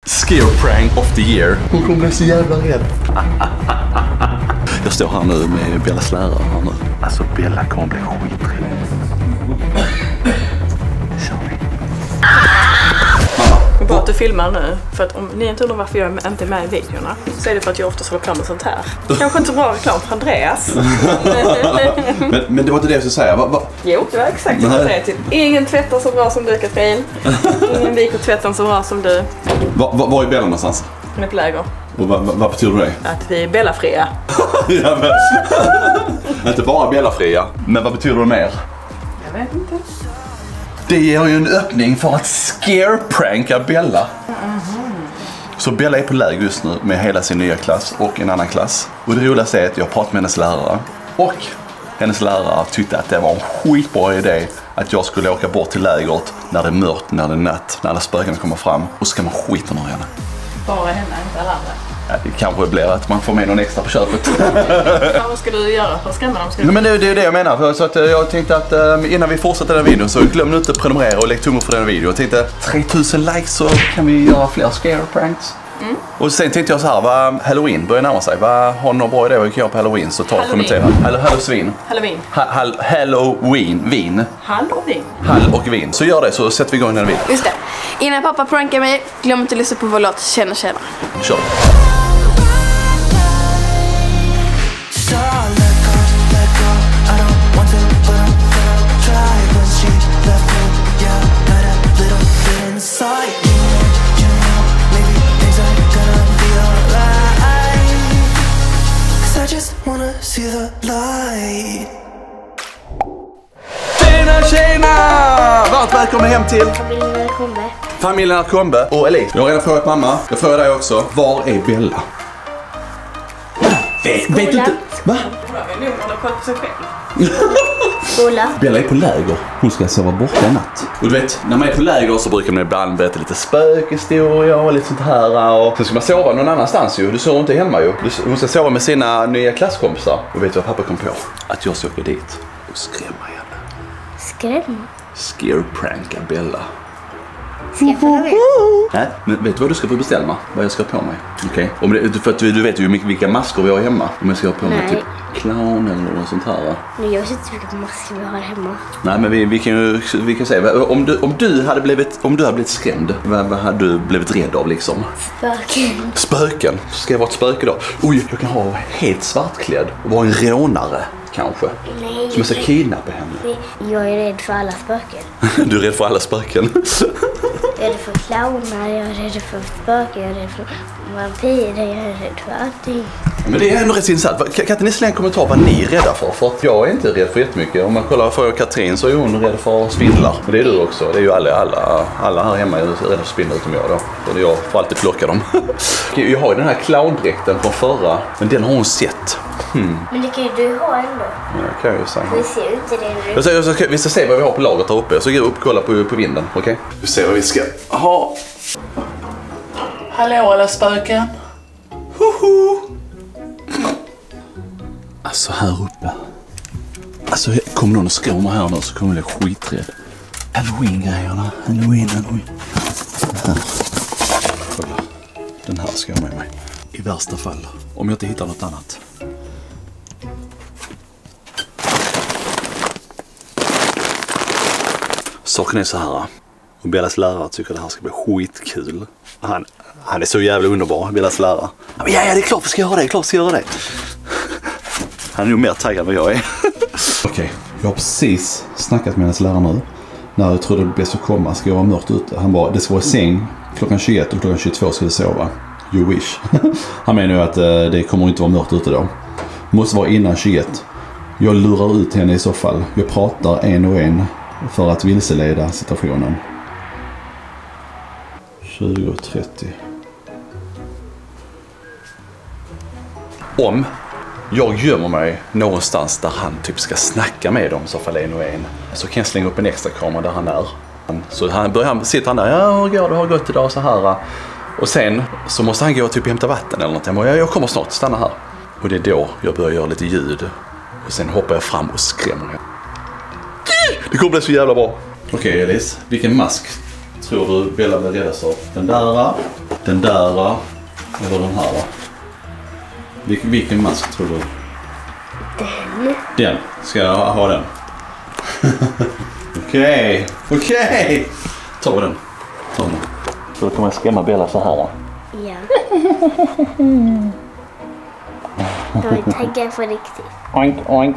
Scare prank of the year. Hon kommer bli så jävla rädd. Jag står här nu med Bellas lärare här nu. Alltså Bella kommer bli skiträdd. Bara att du filmar nu, för att om ni inte undrar varför jag inte är med i videorna så är det för att jag ofta håller på med sånt här. Kanske inte så bra reklam för Andreas. men det var inte det jag skulle säga. Jo, det var exakt vad jag säger till. Ingen tvättar så bra som du, Katrin. Ingen viker tvätten så bra som du. Var är Bella någonstans? Hon är på läger. Och vad betyder det? Att vi är Bellafria. Ja, men... inte bara Bellafria, men vad betyder det mer? Jag vet inte. Det ger ju en öppning för att scare-pranka Bella. Så Bella är på läger just nu med hela sin nya klass och en annan klass. Och det roligaste är att jag pratat med hennes lärare. Och hennes lärare tyckte att det var en skitbra idé att jag skulle åka bort till lägret när det är mörkt, när det är natt, när alla spöken kommer fram. Och så ska man skita ner henne. Bara henne, inte alla andra. Ja, det kanske blir att man får med någon extra på köpet. Ja, vad ska du göra? Vad skrämmer de? Men det är det jag menar. Så att jag tänkte att innan vi fortsätter den här videon så glöm inte att prenumerera och lägg tummen för den här videon. Jag tänkte 3000 likes så kan vi göra fler scare pranks. Och sen tänkte jag så här, vad Halloween börjar närma sig. Vad har någon bra idé vad vi kan göra på Halloween så ta och kommentera. Halloween. Halloween. Hall och vin. Så gör det så sätter vi igång den här videon. Just det. Innan pappa prankar mig, glöm inte att lyssna på vår låt Känna. Kör. Tjena! Varmt välkommen hem till familjen Kombe och Elise. Jag har redan frågat mamma. Jag frågar dig också. Var är Bella? Vet du inte? Va? Skola. Bella är på läger. Hon ska sova borta i natt. Och du vet, när man är på läger så brukar man ibland berätta lite spökhistoria och lite sånt här. Och sen ska man sova någon annanstans ju. Du sover inte hemma ju. Hon ska sova med sina nya klasskompisar. Och vet du vad pappa kom på? Att jag ska åka dit och skrämma henne. Skrämma? Scare-pranka Bella. Ska jag följa med? Nej, men vet du vad du ska få bestämma? Vad jag ska ha på mig? Okej? För att du vet ju vilka masker vi har hemma. Om jag ska ha på mig typ clown eller något sånt här. Nej, jag vet inte vilka masker vi har hemma. Nej, men vi kan säga om du hade blivit skrämd, vad hade du blivit rädd av liksom? Spöken. Spöken? Ska jag vara ett spöke då? Oj, jag kan ha helt svartklädd och vara en rånare kanske. Nej. Som jag ska kidnappa henne. Jag är rädd för alla spöken. Du är rädd för alla spöken? Jag är rädd för clowner, jag är rädd för spöken, jag är rädd för vampyrer, jag är rädd för allting. Men det är ändå rätt intressant. Kan inte ni slänga en kommentar vad ni är rädda för? För att jag är inte rädd för jättemycket. Om man kollar för Katrin så är hon rädd för spindlar. Men det är du också. Det är ju alla här hemma är rädda för spindlar utom jag då. Och jag får alltid plocka dem. Jag har ju den här clowndräkten från förra. Men den har hon sett. Men det kan ju du ha ändå. Ja, kan jag ju säga. Vi ser ju inte det. Vi ska se vad vi har på lagret här uppe. Så går jag upp och kollar på vinden. Okej? Vi ser vad vi ska ha. Hallå alla spöken. Hoho! Alltså här uppe. Alltså kommer någon och skrämmer här nu så kommer jag bli skiträdd. Halloween-grejerna. Halloween. Här. Kolla. Den här ska jag med mig. I värsta fall. Om jag inte hittar något annat. Saken är så här. Och Bellas lärare tycker det här ska bli skitkul. Han är så jävla underbar, Bellas lärare. Ja, det är klart vi ska göra det. Han är nog mer taggad än vad jag är. Okej, jag har precis snackat med hennes lärare nu. När jag trodde det blev så komma ska jag vara mörkt ute. Han bara, det ska vara i säng klockan 21 och klockan 22 ska du sova. You wish. Han menar ju att det kommer inte vara mörkt ute då. Måste vara innan 21. Jag lurar ut henne i så fall. Jag pratar en och en för att vilseleda situationen. 20:30. Om jag gömmer mig någonstans där han typ ska snacka med dem så fall en och en, så kan jag slänga upp en extra kamera där han är. Så sitter han där, ja hur går det, har gått idag så här. Och sen så måste han gå och typ hämta vatten eller någonting. Och jag kommer snart, stanna här. Och det är då jag börjar göra lite ljud. Och sen hoppar jag fram och skrämmer henne. Det kommer bli så jävla bra. Okej Elise, vilken mask tror du Bella blir räddast av? Den Den där va? Eller den här va? Vilken mask tror du? Den. Ska jag ha den? Okej. Ta den. Då kommer jag skrämma Bella så här. Ja. Jag är taggad på riktigt. Oink.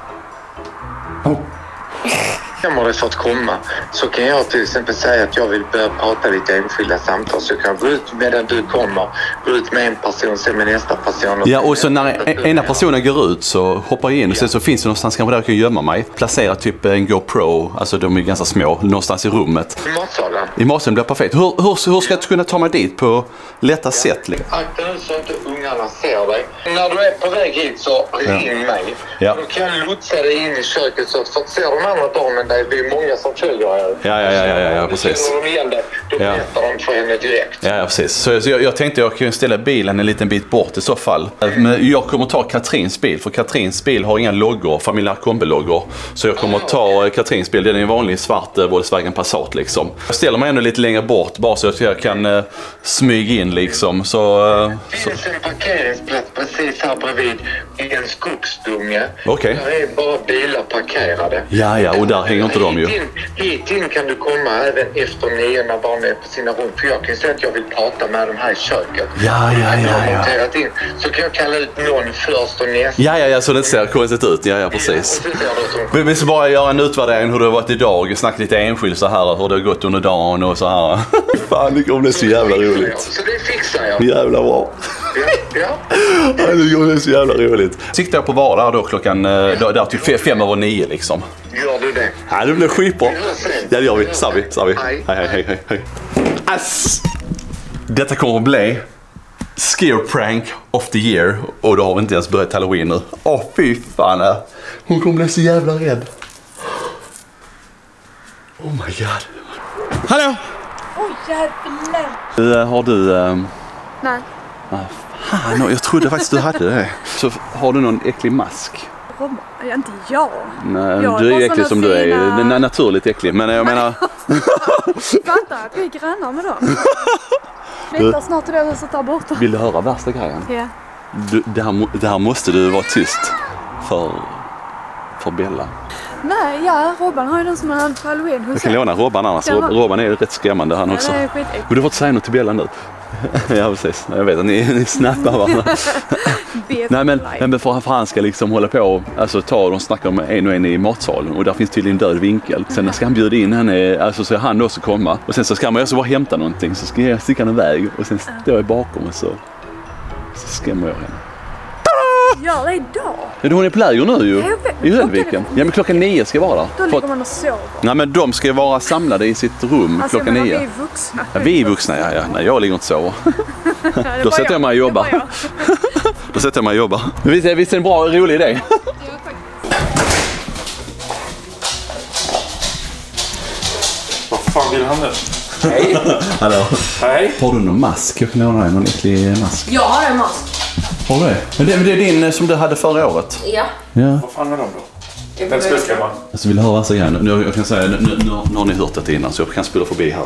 Kommer det för att komma så kan jag till exempel säga att jag vill börja prata lite enskilda samtal så kan jag gå ut medan du kommer, gå ut med en person, sen med nästa person. Ja, och så när ena personen går ut så hoppar jag in och sen så finns det någonstans kanske där jag kan gömma mig. Placera typ en GoPro, alltså de är ganska små, någonstans i rummet. I matsalen. I matsalen blir perfekt. Hur ska jag kunna ta mig dit på lätta sätt? Liksom? Akta nu så inte ungarna ser dig. När du är på väg hit så ring mig. Ja. Då kan jag lotsa dig in i köket så att för att se de andra damen där det är många som följer här. Ja, precis. Känner de igen dig, då berättar de för henne direkt. Ja, precis. Så jag tänkte jag kan ställa bilen en liten bit bort i så fall. Men jag kommer ta Katrins bil, för Katrins bil har inga loggor, familjen Kombi-loggor. Så jag kommer ta Katrins bil, den är en vanlig svart Volkswagen Passat liksom. Jag ställer mig ändå lite längre bort bara så att jag kan smyga in liksom. Det finns en parkeringsplats precis här bredvid i en skogsdunge. Okej. Där är bara bilar parkerade. Ja, och där hänger inte de ju. Hit in kan du komma även efter 9 när barnen är på sina rum. För jag kan säga att jag vill prata med dem här i köket. Ja. In, så kan jag kalla ut någon först och nästa. Ja, så det ser konstigt ut. Ja, precis. Vi ska bara göra en utvärdering hur det har varit idag. Snacka lite enskilt så här, hur det har gått under dagen och så här. Fan, det kommer bli så jävla roligt. Så det fixar jag. Jävla bra. Ja. Det kommer bli så jävla roligt. Siktar jag på var där då klockan där till 5:09 liksom. Gör du det? Ja, det blir skitbra. Ja, det gör vi. Sa vi. Hej. Ass! Detta kommer att bli Scare Prank of the Year. Och då har vi inte ens börjat Halloween nu. Fy fan. Hon kommer bli så jävla rädd. Oh my god. Hallå! Jävlar. Har du... Nej. Fan, jag trodde faktiskt du hade det. Så har du någon äcklig mask? Inte jag. Nej, du är äcklig som du är. Den är naturligt äcklig. Men jag menar... Vänta, vi är grannar med dem. Flyttar snart till det huset där borta. Vill du höra värsta grejen? Ja. Det här måste du vara tyst för Bella. Nej, Robban har ju den som han hade på Halloween. Jag kan låna Robban annars. Robban är rätt skrämmande han också. Det är skitäckligt. Men du får inte säga något till Bella nu. Ja, precis. Jag vet att ni snappar varandra. Nej, men för han ska liksom hålla på alltså de snackar om en och en i matsalen och där finns tydligen död vinkel. Sen ska han bjuda in henne, alltså så han också komma. Och sen så ska man också bara hämta någonting så ska jag sticka en väg och sen står jag bakom och så skrämmer jag henne. Gör det idag? Ja, hon är på läger nu ju. I Höllviken. Ja, men klockan 9 ska vara där. Då ligger man och sover. Nej, men de ska vara samlade i sitt rum alltså, klockan 9. Vi är vuxna. Ja, vi är vuxna, ja. Nej, jag ligger inte så. Då sätter jag mig och jobbar. Då sätter jag mig och jobbar. Visst är det en bra och rolig idé? Vad fan vill han nu? Hej. Hallå. Hej. Har du någon mask? Jag kan låna dig någon äcklig mask. Jag har en mask. Har du det? Men det är din som du hade förra året? Ja. Vad fan är de då? Vem ska skrämma? Alltså vill du höra värsta grejen? Jag kan säga, nu har ni hört det innan så jag kan spela förbi här.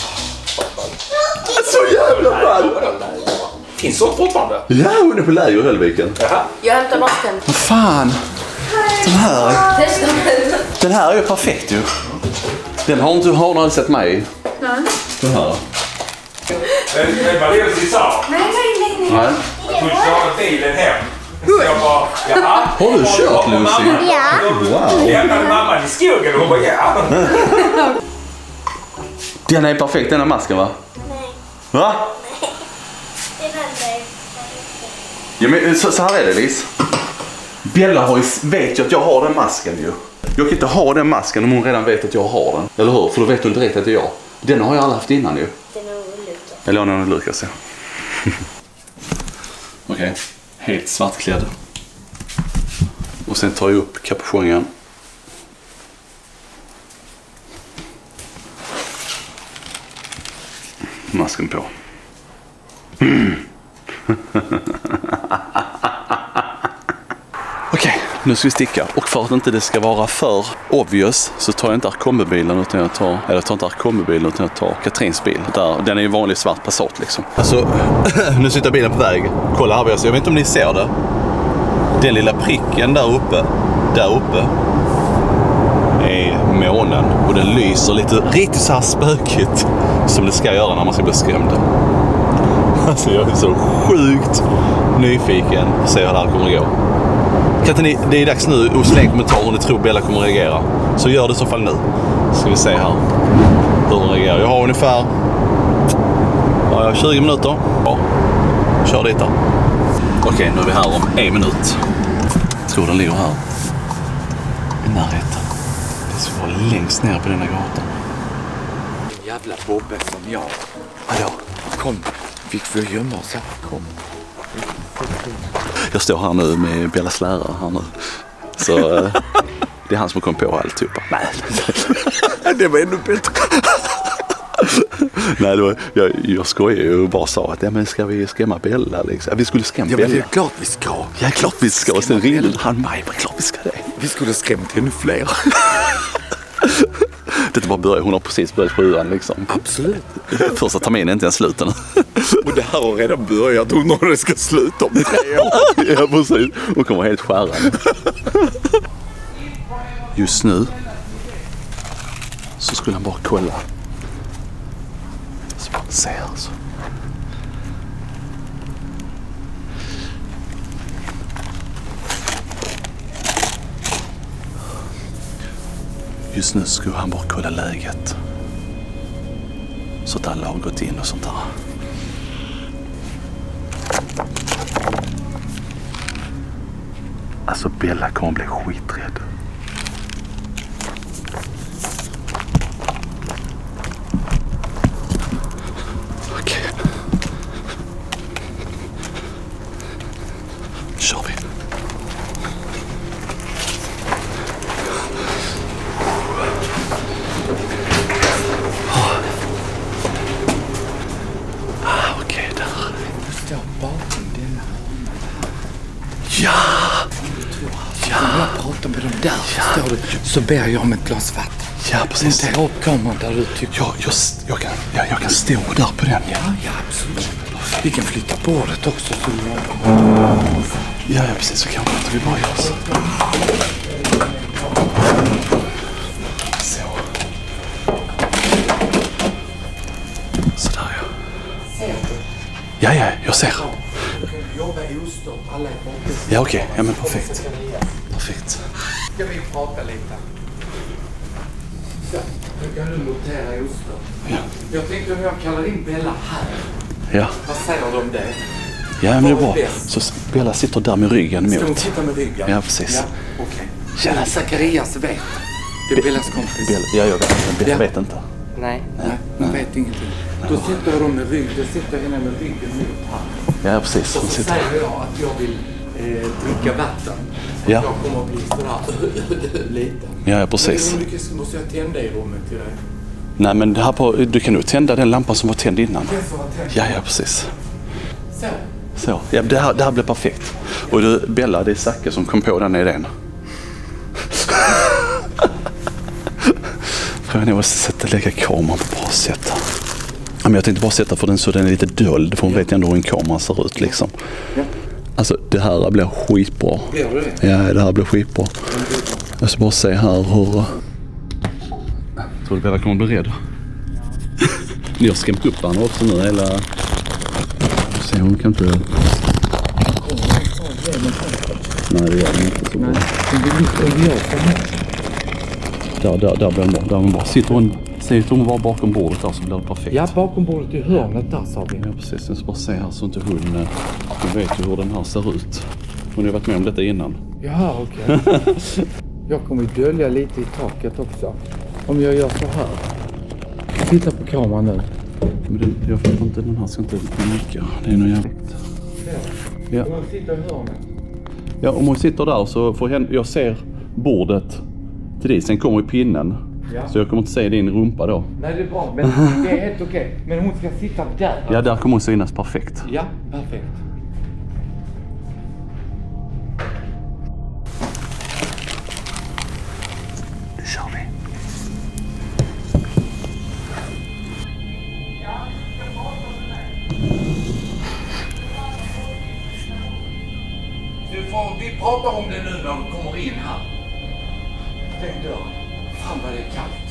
Så jävla fall! Finns sånt fortfarande? Ja, hon är på läger i Höllviken. Jaha. Jag hämtar masken. Vad fan? Testa den. Den här är ju perfekt ju. Den har du aldrig sett mig i. Nej. Den här. Men vad är det du sa? Nej. Nej. Jag tog köra bilen hem. Så jag bara, jaha. Har du kört, Lucy? Ja. Wow. Lämnade mamman i skogen och hon bara, ja. Den är perfekt, den här masken va? Nej. Va? Det vänder. Ja, men så här är det, Lis. Bella vet ju att jag har den masken ju. Jag kan inte ha den masken om hon redan vet att jag har den. Eller hur? För då vet hon direkt att det är jag. Den har jag aldrig haft innan ju. Det är nog Lukas. Eller någon Lukas, ja. Okej. Helt svartklädd. Och sen tar jag upp kapuschongen. Masken på. Okej, nu ska vi sticka. Och för att inte det ska vara för obvious så tar jag inte Arkombibilen utan jag tar Katrins bil. Den är ju vanlig svart Passat liksom. Alltså, nu sitter bilen på väg. Kolla här, jag vet inte om ni ser det. Den lilla pricken där uppe är månen. Och den lyser lite riktigt så här spökigt som det ska göra när man ska bli skrämd. Alltså jag är så sjukt nyfiken att se hur det här kommer att gå. Kan inte ni, det är dags nu att slänga kommentarer om ni tror Bella kommer att reagera. Så gör det i så fall nu. Ska vi se här hur hon reagerar. Jag har ungefär 20 minuter. Ja, kör dit då. Okej, nu är vi här om 1 minut. Jag tror den ligger här i närheten. Det ska vara längst ner på denna gatan. En jävla Bobbe som jag. Hallå? Kom, fick vi gömma oss här. Kom. Jag står här nu med Bellas lärare här nu. Så det är han som kom på alltihopa. Nej. Det var ännu bättre. Nej, det var, jag skojar ju och bara sa att men ska vi skrämma Bella liksom? Vi skulle skrämma Bella. Ja, men det är klart vi ska. Ja, klart vi ska. Och sen ringde han mig. Vad klart vi ska det. Vi skulle skrämt ännu fler. Det bara börjar, hon har precis börjat 7:an liksom. Absolut. Första terminen är inte ens slut än. Och det här har redan börjat. Hon när det ska sluta om 3 år. Ja, precis. Hon kommer helt skärrad. Just nu så skulle han bara kolla. Så bara se alltså. Just nu skulle han bara kolla läget. Så att alla har gått in och sånt där. Alltså Bella kommer bli skiträdd. Okej. Kör vi. Okej, där. Du står bakom denna. Ja! Om jag pratar med dem där, förstår du, så ber jag om ett glas vatten. Ja, precis. Montera upp kameran där du tycker. Jag kan stå där på den. Ja, absolut. Vi kan flytta bordet också. Så Ja, precis. Så kan vi bara göra så. Så. Sådär, ja. Ja, jag ser. jobba ostört, alla är borta. Ja, okej. Ja, men perfekt. Perfekt. Ska vi prata lite? Så, nu kan du notera ostört. Ja. Jag tänkte om jag kallar in Bella här. Ja. Vad säger du om det? Ja, men det är bra. Så Bella sitter där med ryggen emot. Ska hon sitta med ryggen? Ja, precis. Ja, okej. Tjena, Zacharias vet. Det är Bellas kompis. Ja, jag vet. Men Bella vet inte. Nej. Nej, hon vet ingenting. Då sitter de med ryggen. Då sitter henne med ryggen mot här. Ja, precis. Och så säger jag att jag vill dricka vatten. Ja. Jag kommer att bli sådär lite. Ja, precis. Men måste jag tända i rummet till dig? Nej, men det här på, du kan nog tända den lampan som var tänd innan. Den som var tänd? Ja, precis. Så. Så, ja, det här blir perfekt. Och du, Bella, det är Zacke som kom på den idén. Frågan är att lägga kameran på bra sätt. Men jag tänkte bara sätta för den så den är lite döld. För hon vet ju ändå hur en kamera ser ut liksom. Ja. Alltså, det här blir skitbra. Blir det? Ja, det här blir skitbra. Jag ska bara se här hur... Tror du Bella kommer bli rädd? Ni har skrämt upp henne också nu, hela... Se, hon kan inte... Nej, det gör hon inte så bra. Där blir hon bra. Där hon bara sitter hon... Säg att hon var bakom bordet där så blir det perfekt. Ja, bakom bordet i hörnet där sa vi. Ja, precis. Jag ska bara se här så inte hon vet ju hur den här ser ut. Hon har ju varit med om detta innan. Jaha, okej. Jag kommer att dölja lite i taket också. Om jag gör så här. Titta på kameran nu. Men jag fattar inte, den här ska inte mycket. Det är nog jävligt. Ja. Hon sitter i hörnet. Ja, om hon sitter där så får jag ser bordet till dig. Sen kommer ju pinnen. Ja. Så jag kommer inte se din rumpa då. Nej, det är bra. Men det är helt okej. Men hon ska sitta där. Ja, där kommer hon synas perfekt. Ja, perfekt. vi pratar om det nu när du kommer in här. Stäng dörren. Fan vad det är kallt.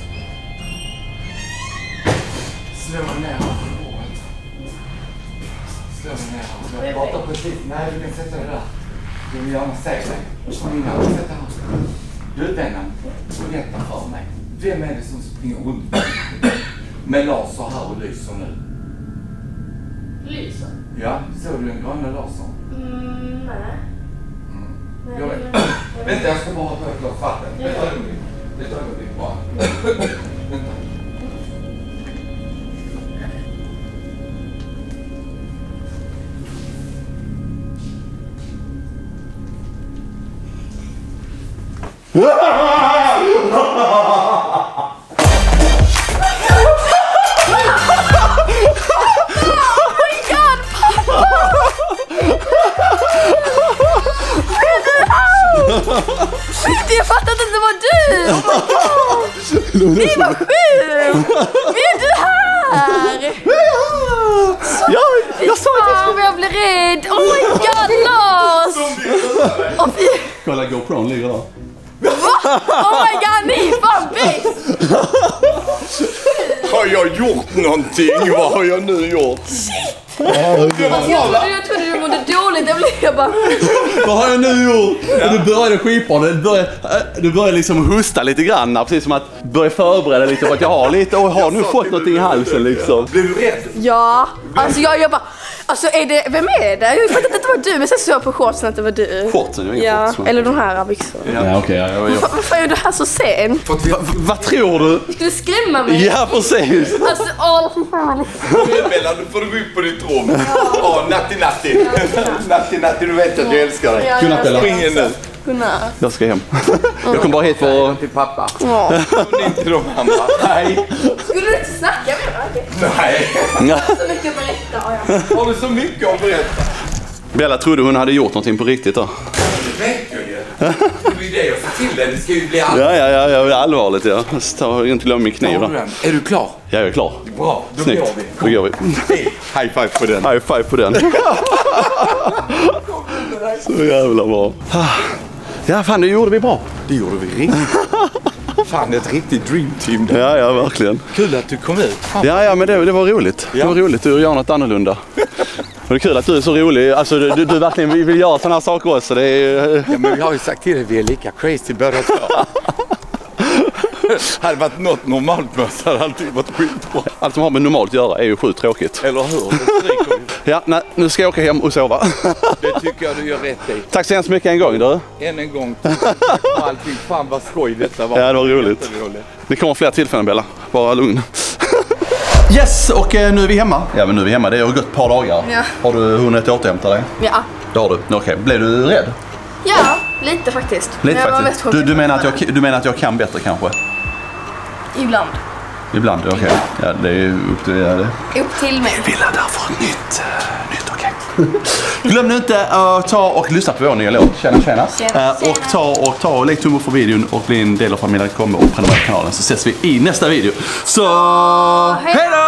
Slå mig ner här på bordet. Slå mig ner här. Jag pratar precis. Nej, du kan sätta dig där. Jag vill gärna se dig. Kom in här. Sätt här. Du vännen, berätta för mig. Vem är det som springer runt med laser här och lyser nu? Lyser? Ja, såg du den gröna lasern? Nej. Jag vet. Vänta, jag ska bara ha ett glas vatten. Det tar ögonblick bara. Vänta. Jag fattar inte att det var du! Oh my god! Det var sjukt! Är du här? Jag sa att fan, jag blev rädd! Oh my god, Lars! kolla, GoPron ligger där. Oh my god, ni är fan bäst! Har jag gjort någonting? Vad har jag nu gjort? Jag trodde du mådde dåligt, jag bara... Vad har jag nu gjort? Ja. Du började skipa, du började liksom hosta lite grann, precis som att börja förbereda lite för att jag har lite och har nu fått något i halsen liksom. Blev du rädd? Ja, alltså jag bara... Alltså vem är det? Jag fattar inte att det var du, men sen såg jag på shortsen att det var du. Shortsen? Ja, eller de här byxorna. Ja, okej. Varför är du här så sen? Vad tror du? Du skulle skrämma mig. Ja, precis. Alltså, Mellan, nu får du gå upp på ditt rum. Natti. Natti, du vet att jag älskar dig. Godnatt, Bella. Spring in nu. Jag ska hem. Jag kom bara hit för... Till pappa. Ja. Inte de andra. Nej. Skulle du inte snacka med mig? Nej. Så mycket att berätta. Har du så mycket att berätta? Bella trodde hon hade gjort någonting på riktigt då. Det vet jag ju. Det är det jag får till det. Det ska ju bli Ja, allvarligt ja. Jag inte glömma min kniv då. Är du klar? Ja, jag är klar. Bra, då Snyggt. går vi. Då går vi. High five på den. High five på den. Så jävla bra. Ja, fan, det gjorde vi bra. Det gjorde vi riktigt. Fan, ett riktigt dream team. Ja, verkligen. Kul att du kom ut. Ja, men det var roligt. Det var roligt att göra något annorlunda. Och det är kul att du är så rolig. Alltså, du verkligen vill göra sådana här saker också. Det är... Ja, men vi har ju sagt till dig att vi är lika crazy båda två. Hade det varit något normalt med oss hade alltid varit skitbra. Allt som har med normalt att göra är ju sjukt tråkigt. Eller hur? Ja, nej, nu ska jag åka hem och sova. Det tycker jag du gör rätt i. Tack så hemskt mycket en gång du. Än en gång. Allting, fan vad skoj detta var. Ja, det var roligt. Det kommer fler tillfällen, Bella. Bara lugn. Yes, och nu är vi hemma. Ja, men nu är vi hemma. Det har gått ett par dagar. Ja. Har du hunnit återhämta dig? Ja. Det har du. Okej. Blev du rädd? Ja, lite faktiskt. Lite jag faktiskt. Var Du menar att jag kan bättre kanske? Ibland. Ibland, okej. Ja, det är upp till det. Upp till mig. Vi vill därför nytt, okej. Glöm nu inte att ta och lyssna på vår nya låt. Tjena. Och ta och lägg tumme för videon och bli en del av familjen. Kommer och prenumerera på kanalen så ses vi i nästa video. Så hej då!